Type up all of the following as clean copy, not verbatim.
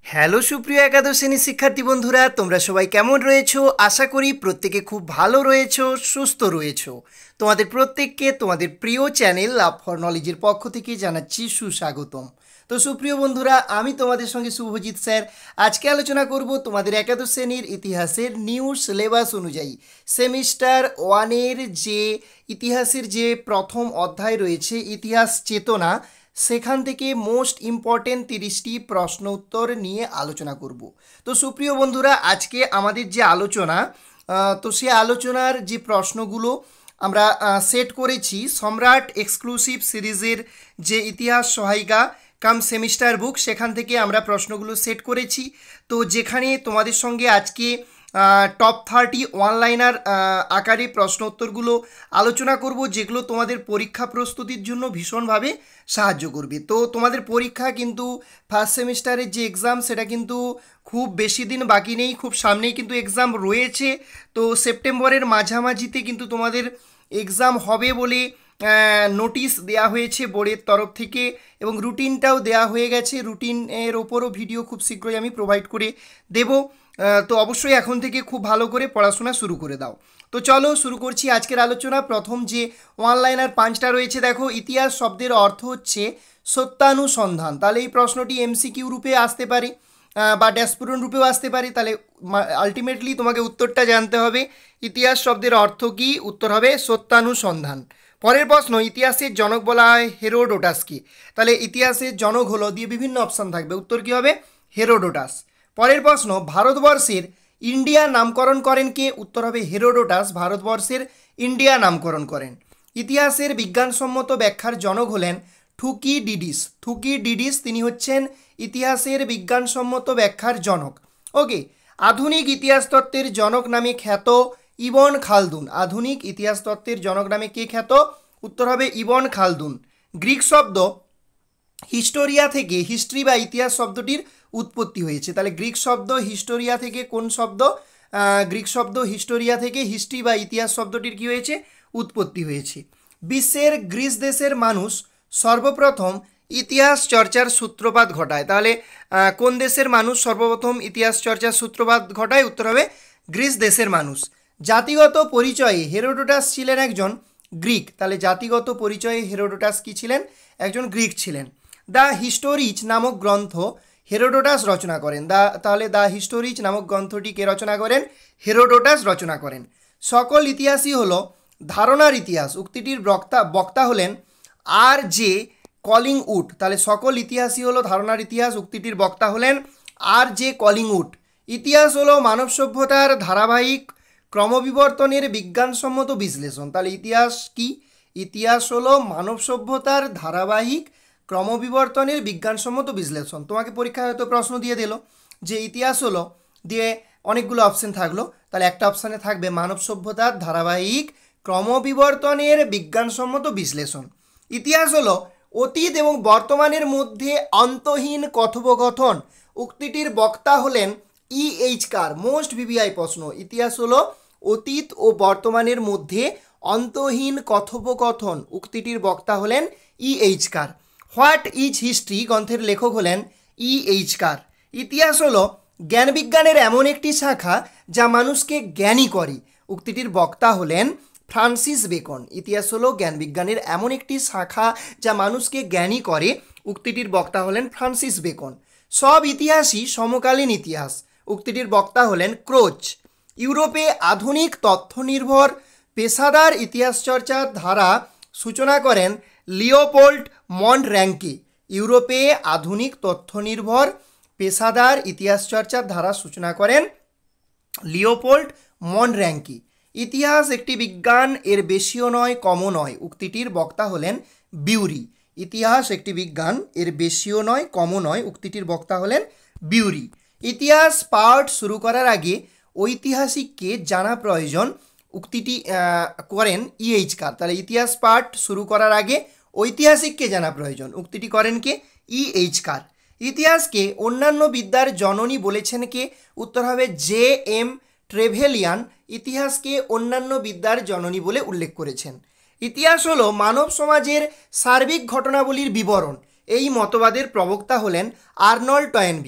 Hello সুপ্রিয় একাদশ শ্রেণীর শিক্ষার্থী বন্ধুরা, তোমরা সবাই কেমন রয়েছো? আশা করি প্রত্যেকে খুব ভালো রয়েছো, সুস্থ রয়েছো। তোমাদের প্রত্যেককে তোমাদের প্রিয় চ্যানেল লাভ ফর নলেজের পক্ষ থেকে জানাচ্ছি সুস্বাগতম। তো সুপ্রিয় বন্ধুরা, আমি তোমাদের সঙ্গে শুভজিৎ স্যার আজকে আলোচনা করব তোমাদের একাদশ শ্রেণীর ইতিহাসের নিউ সিলেবাস অনুযায়ী সেমিস্টার ওয়ানের যে ইতিহাসের যে প্রথম অধ্যায় রয়েছে ইতিহাস চেতনা, সেখান থেকে মোস্ট ইম্পর্টেন্ট 30টি প্রশ্ন উত্তর নিয়ে আলোচনা করব। তো সুপ্রিয় বন্ধুরা, আজকে আমাদের যে আলোচনা, তো সে আলোচনার যে প্রশ্নগুলো আমরা সেট করেছি সম্রাট এক্সক্লুসিভ সিরিজের যে ইতিহাস সহায়িকা কাম সেমিস্টার বুক, সেখান থেকে আমরা প্রশ্নগুলো সেট করেছি। তো যেখানে তোমাদের সঙ্গে আজকে টপ 30 অনলাইনার আকারে প্রশ্ন উত্তরগুলো আলোচনা করব, যেগুলো তোমাদের পরীক্ষা প্রস্তুতির জন্য ভীষণভাবে সাহায্য করবে। তো তোমাদের পরীক্ষা কিন্তু ফার্স্ট সেমিস্টারের যে এক্সাম, সেটা কিন্তু খুব বেশি দিন বাকি নেই, খুব সামনেই কিন্তু এক্সাম রয়েছে। তো সেপ্টেম্বরের মাঝামাঝিতে কিন্তু তোমাদের এক্সাম হবে বলে নোটিশ দেয়া হয়েছে বোর্ডের তরফ থেকে, এবং রুটিনটাও দেয়া হয়ে গেছে। রুটিনের ওপরও ভিডিও খুব শীঘ্রই আমি প্রোভাইড করে দেব। তো অবশ্যই এখন থেকে খুব ভালো করে পড়াশোনা শুরু করে দাও। তো চলো শুরু করছি আজকের আলোচনা। প্রথম যে অনলাইনার পাঁচটা রয়েছে, দেখো ইতিহাস শব্দের অর্থ হচ্ছে সত্যানুসন্ধান। তাহলে এই প্রশ্নটি এমসিকিউ রূপে আসতে পারে বা ড্যাশপূরণ রূপেও আসতে পারে। তাহলে আলটিমেটলি তোমাকে উত্তরটা জানতে হবে। ইতিহাস শব্দের অর্থ কী? উত্তর হবে সত্যানুসন্ধান। পরের প্রশ্ন, ইতিহাসের জনক বলা হয় হেরোডোটাসকে। তাহলে ইতিহাসের জনক হলো দিয়ে বিভিন্ন অপশান থাকবে, উত্তর কী হবে? হেরোডোটাস। পরের প্রশ্ন, ভারতবর্ষের ইন্ডিয়া নামকরণ করেন কে? উত্তর হবে হেরোডোটাস ভারতবর্ষের ইন্ডিয়া নামকরণ করেন। ইতিহাসের বিজ্ঞানসম্মত ব্যাখ্যার জনক হলেন থুকিডিডিস। থুকিডিডিস তিনি হচ্ছেন ইতিহাসের বিজ্ঞানসম্মত ব্যাখ্যার জনক। ওকে। আধুনিক ইতিহাস তত্ত্বের জনক নামে খ্যাত ইবন খালদুন। আধুনিক ইতিহাস তত্ত্বের জনক নামে কে খ্যাত? উত্তর হবে ইবন খালদুন। গ্রিক শব্দ হিস্টোরিয়া থেকে হিস্ট্রি বা ইতিহাস শব্দটির উৎপত্তি হয়েছে। তাহলে গ্রিক শব্দ হিস্টোরিয়া থেকে কোন শব্দ? গ্রিক শব্দ হিস্টোরিয়া থেকে হিস্ট্রি বা ইতিহাস শব্দটির কী হয়েছে? উৎপত্তি হয়েছে। বিশ্বের গ্রিস দেশের মানুষ সর্বপ্রথম ইতিহাস চর্চার সূত্রপাত ঘটায়। তাহলে কোন দেশের মানুষ সর্বপ্রথম ইতিহাস চর্চার সূত্রপাত ঘটায়? উত্তর হবে গ্রিস দেশের মানুষ। জাতিগত পরিচয়ে হেরোডোটাস ছিলেন একজন গ্রিক। তাহলে জাতিগত পরিচয়ে হেরোডোটাস কি ছিলেন? একজন গ্রিক ছিলেন। দ্য হিস্টোরিজ নামক গ্রন্থ হেরোডোটাস রচনা করেন। তাহলে দ্য হিস্টোরিজ নামক গ্রন্থটি কে রচনা করেন? হেরোডোটাস রচনা করেন। সকল ইতিহাসই হলো ধারণার ইতিহাস। উক্তিটির বক্তা হলেন আর জে কলিংউড। তাহলে সকল ইতিহাসই হলো ধারণার ইতিহাস। উক্তিটির বক্তা হলেন আর জে কলিংউড। ইতিহাস হলো মানব সভ্যতার ধারাবাহিক ক্রমবিবর্তনের বিজ্ঞানসম্মত বিশ্লেষণ। তাহলে ইতিহাস কি? ইতিহাস হলো মানব সভ্যতার ধারাবাহিক ক্রমবিবর্তনের বিজ্ঞানসম্মত বিশ্লেষণ। তোমাকে পরীক্ষায় হয়তো প্রশ্ন দিয়ে দিল যে ইতিহাস হলো দিয়ে অনেকগুলো অপশান থাকলো, তাহলে একটা অপশানে থাকবে মানব সভ্যতার ধারাবাহিক ক্রমবিবর্তনের বিজ্ঞানসম্মত বিশ্লেষণ। ইতিহাস হলো অতীত এবং বর্তমানের মধ্যে অন্তহীন কথোপকথন। উক্তিটির বক্তা হলেন ইএইচ কার। মোস্ট ভিভিআই প্রশ্ন। ইতিহাস হলো অতীত ও বর্তমানের মধ্যে অন্তহীন কথোপকথন। উক্তিটির বক্তা হলেন EH Carr. What is history গ্রন্থের লেখক হলেন ইএইচ কার। ইতিহাস হলো জ্ঞানবিজ্ঞানের এমন একটি শাখা যা মানুষকে জ্ঞানী করে। উক্তিটির বক্তা হলেন ফ্রান্সিস বেকন। ইতিহাস হলো জ্ঞানবিজ্ঞানের এমন একটি শাখা যা মানুষকে জ্ঞানী করে। উক্তিটির বক্তা হলেন ফ্রান্সিস বেকন। সব ইতিহাসই সমকালীন ইতিহাস। উক্তিটির বক্তা হলেন ক্রোচ। ইউরোপে আধুনিক তথ্যনির্ভর পেশাদার ইতিহাস চর্চার ধারা সূচনা করেন লিওপোল্ড মন্টর্যাঙ্কি। ইউরোপে আধুনিক তথ্যনির্ভর পেশাদার ইতিহাস চর্চার ধারা সূচনা করেন লিওপোল্ড মন্টর্যাঙ্কি। ইতিহাস একটি বিজ্ঞান, এর বেশিও নয় কমও নয়। উক্তিটির বক্তা হলেন বিউরি। ইতিহাস একটি বিজ্ঞান, এর বেশিও নয় কমও নয়। উক্তিটির বক্তা হলেন বিউরি। ইতিহাস পাঠ শুরু করার আগে ঐতিহাসিককে জানা প্রয়োজন। উক্তিটি করেন ইএইচ কার। তাহলে ইতিহাস পাঠ শুরু করার আগে ঐতিহাসিককে জানা প্রয়োজন। উক্তিটি করেন কে? ইএইচ কার। ইতিহাসকে অন্যান্য বিদ্যার জননী বলেছেন কে? উত্তর হবে জে এম ট্রেভেলিয়ান। ইতিহাসকে অন্যান্য বিদ্যার জননী বলে উল্লেখ করেছেন। ইতিহাস হলো মানব সমাজের সার্বিক ঘটনাবলীর বিবরণ। এই মতবাদের প্রবক্তা হলেন আর্নল্ড টয়েনবি।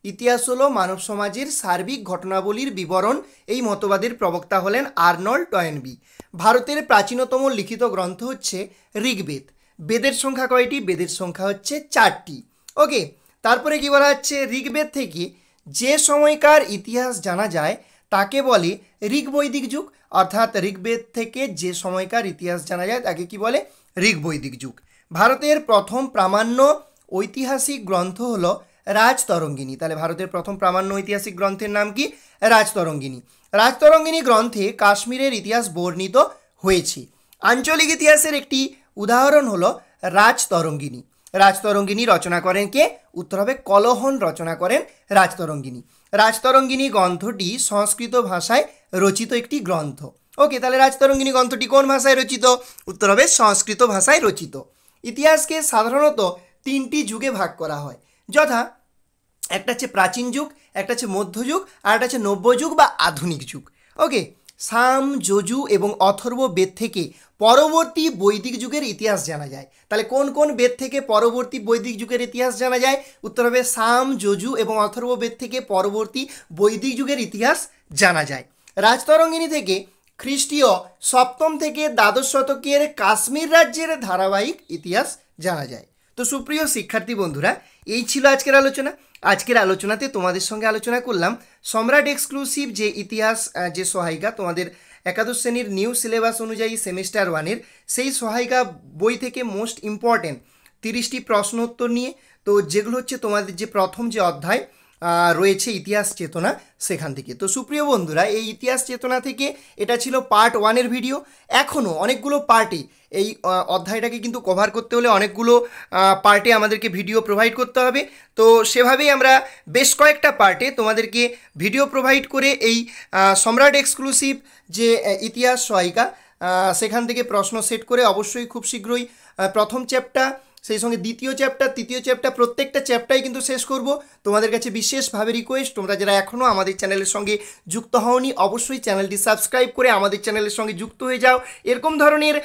ইতিহাস হলো মানব সমাজের সার্বিক ঘটনাবলীর বিবরণ। এই মতবাদের প্রবক্তা হলেন আর্নল্ড টয়েনবি। ভারতের প্রাচীনতম লিখিত গ্রন্থ হচ্ছে ঋগ্বেদ। বেদের সংখ্যা কয়টি? বেদের সংখ্যা হচ্ছে 4টি। ওকে, তারপরে কি বলা হচ্ছে, ঋগ্বেদ থেকে যে সময়কার ইতিহাস জানা যায় তাকে বলে ঋগ্বৈদিক যুগ। অর্থাৎ ঋগ্বেদ থেকে যে সময়কার ইতিহাস জানা যায় তাকে কি বলে? ঋগ্বৈদিক যুগ। ভারতের প্রথম প্রামাণ্য ঐতিহাসিক গ্রন্থ হলো রাজতরঙ্গিনী। তাহলে ভারতের প্রথম প্রামাণ্য ঐতিহাসিক গ্রন্থের নাম কি? রাজতরঙ্গিনী। রাজতরঙ্গিনী গ্রন্থে কাশ্মীরের ইতিহাস বর্ণিত হয়েছে। আঞ্চলিক ইতিহাসের একটি উদাহরণ হলো রাজতরঙ্গিনী। রাজতরঙ্গিনী রচনা করেন কে? উত্তর হবে কলহন রচনা করেন রাজতরঙ্গিনী। রাজতরঙ্গিনী গ্রন্থটি সংস্কৃত ভাষায় রচিত একটি গ্রন্থ। ওকে, তাহলে রাজতরঙ্গিনী গ্রন্থটি কোন ভাষায় রচিত? উত্তর হবে সংস্কৃত ভাষায় রচিত। ইতিহাসকে সাধারণত 3টি যুগে ভাগ করা হয়, যথা একটা হচ্ছে প্রাচীন যুগ, একটা হচ্ছে মধ্যযুগ, আর একটা হচ্ছে নব্যযুগ বা আধুনিক যুগ। ওকে, সাম, যজু এবং অথর্ব বেদ থেকে পরবর্তী বৈদিক যুগের ইতিহাস জানা যায়। তাহলে কোন কোন বেদ থেকে পরবর্তী বৈদিক যুগের ইতিহাস জানা যায়? উত্তর হবে সাম, যজু এবং অথর্ব বেদ থেকে পরবর্তী বৈদিক যুগের ইতিহাস জানা যায়। রাজতরঙ্গিনী থেকে খ্রিস্টীয় 7ম থেকে দ্বাদশ শতকের কাশ্মীর রাজ্যের ধারাবাহিক ইতিহাস জানা যায়। তো সুপ্রিয় শিক্ষার্থী বন্ধুরা, এই ছিল আজকের আলোচনা। আজকের আলোচনাতে তোমাদের সঙ্গে আলোচনা করলাম সম্রাট এক্সক্লুসিভ যে ইতিহাস যে সহায়িকা তোমাদের একাদশ শ্রেণীর নিউ সিলেবাস অনুযায়ী সেমিস্টার 1-এর, সেই সহায়িকা বই থেকে মোস্ট ইম্পর্টেন্ট 30টি প্রশ্ন উত্তর নিয়ে, তো যেগুলো হচ্ছে তোমাদের যে প্রথম যে অধ্যায় রয়েছে ইতিহাস চেতনা, সেখান থেকে। তো সুপ্রিয় বন্ধুরা, এই ইতিহাস চেতনা থেকে এটা ছিল পার্ট 1-এর ভিডিও। এখনও অনেকগুলো পার্টে এই অধ্যায়টাকে কিন্তু কভার করতে হলে অনেকগুলো পার্টে আমাদেরকে ভিডিও প্রোভাইড করতে হবে। তো সেভাবেই আমরা বেশ কয়েকটা পার্টে তোমাদেরকে ভিডিও প্রোভাইড করে এই সম্রাট এক্সক্লুসিভ যে ইতিহাস সহায়িকা সেখান থেকে প্রশ্ন সেট করে অবশ্যই খুব শীঘ্রই প্রথম চ্যাপ্টার, সেই সঙ্গে দ্বিতীয় চ্যাপ্টার, তৃতীয় চ্যাপ্টার, প্রত্যেকটা চ্যাপ্টারই কিন্তু শেষ করব। তোমাদের কাছে বিশেষভাবে রিকোয়েস্ট, তোমরা যারা এখনও আমাদের চ্যানেলের সঙ্গে যুক্ত হওনি অবশ্যই চ্যানেলটি সাবস্ক্রাইব করে আমাদের চ্যানেলের সঙ্গে যুক্ত হয়ে যাও এরকম ধরনের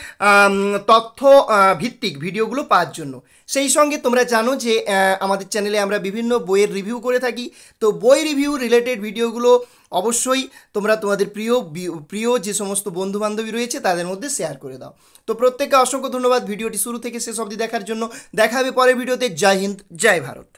তথ্য ভিত্তিক ভিডিওগুলো পাওয়ার জন্য। সেই সঙ্গে তোমরা জানো যে আমাদের চ্যানেলে আমরা বিভিন্ন বইয়ের রিভিউ করে থাকি। তো বই রিভিউ রিলেটেড ভিডিওগুলো অবশ্যই তোমরা তোমাদের প্রিয় যে সমস্ত বন্ধুবান্ধবী রয়েছে তাদের মধ্যে শেয়ার করে দাও। তো প্রত্যেককে অসংখ্য ধন্যবাদ ভিডিওটি শুরু থেকে শেষ অবধি দেখার জন্য। দেখা হবে পরের ভিডিওতে। জয় হিন্দ, জয় ভারত।